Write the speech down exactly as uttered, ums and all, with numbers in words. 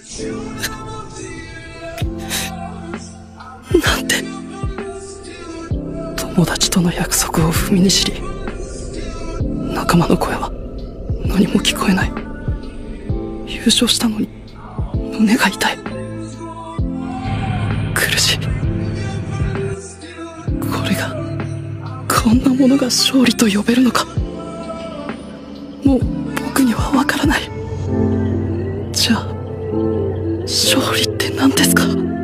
なんて。友達との約束を踏みにじり、仲間の声は何も聞こえない。優勝したのに胸が痛い。苦しい。これがこんなものが勝利と呼べるのか。もう僕にはわからない。じゃあ勝利って何ですか？